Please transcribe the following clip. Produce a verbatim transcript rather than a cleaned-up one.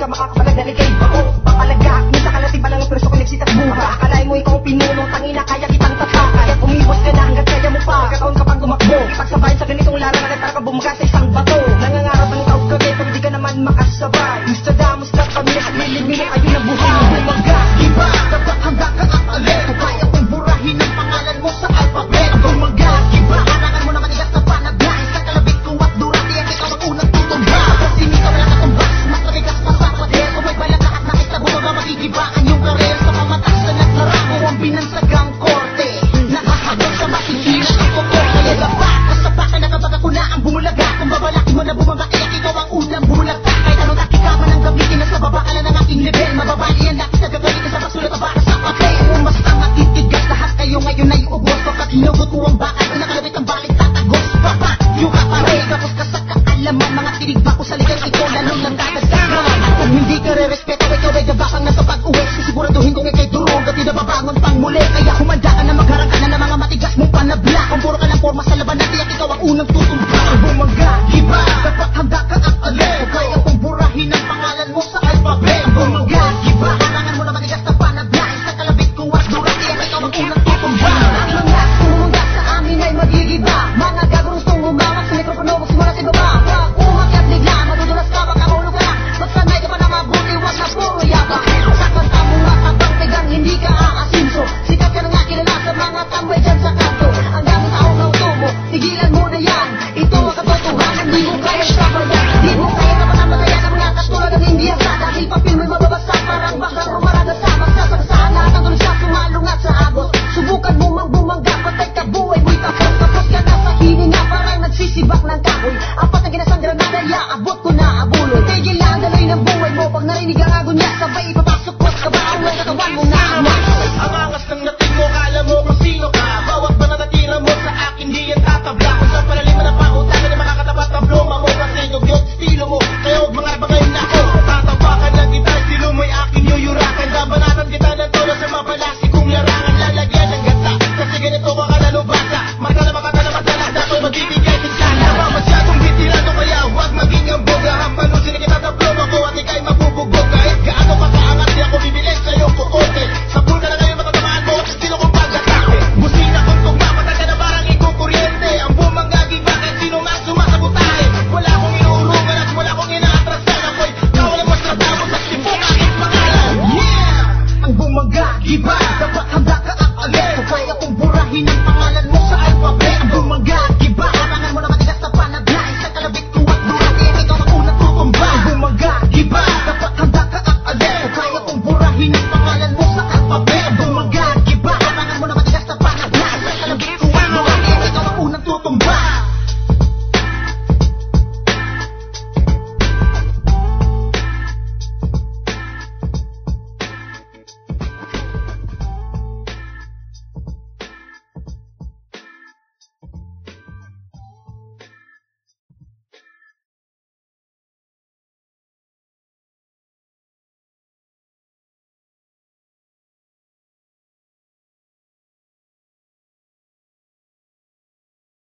ka makakapalag na ligay ba ko? Papalagak, minsan ka natin palang ang perso ko nagsitag buha. Akalain mo ikaw pinulong tangina kaya kitang tata. Kaya umibos ka na hanggang kaya mo pa. Kataon ka pang tumakbo, ipagsabayin sa ganitong larangan at para ka bumangga sa isang bato. Nangangarap ang ikaw kami pero di ka naman makasabay. Nuztradamuz La Familiaz, milimili kayo na buhay. Bumangga, giba, dapat handa ka at alert. Kung kaya kong burahin ang pangalan mo sa alphabet. Bumangga, giba, harangan mo na matigas na panagay. Sa kalabit ko at durati ang ikaw ang unang tutumba. Kasi ikaw wala ka tumbas, mas matigas pa sa pader. Kung may balang lahat na kita bumaga, magigibaan yung karer. Sa pamatas na naglarako ang binansagang korte. Nakahagod sa masikilas ng koko. Kaya dapat, kasapakan na kapag ako na ang bumulaga. Kung babalakin mo na bumaba, kaya ikaw ang unang bumulaga. Kahit anong takikaman ang gamitin na sa baba ka lang ng aking level. Mababali ang laki sa gagawin sa pagsulat na para sa papel. Umas ang matitigas, lahat kayo ngayon ay ubos. Kapag hinugot ko ang bakal, nakalabit ang balik tatagos. Papa, yung kapare, kapos ka sa kaalaman. Mga tinig ba ko sa ligang ito, lalong lang dadagdagan. Kung hindi ka re-respeto, ikaw ay gabakang nasa pag-uwi. Sisiguraduhin kong ikay durog at inababangon pang muli. Kaya humanda ka na magharang ka na ng mga matigas mong panabla. Kung puro ka ng forma sa laban, tiyak ikaw ang unang tuloy.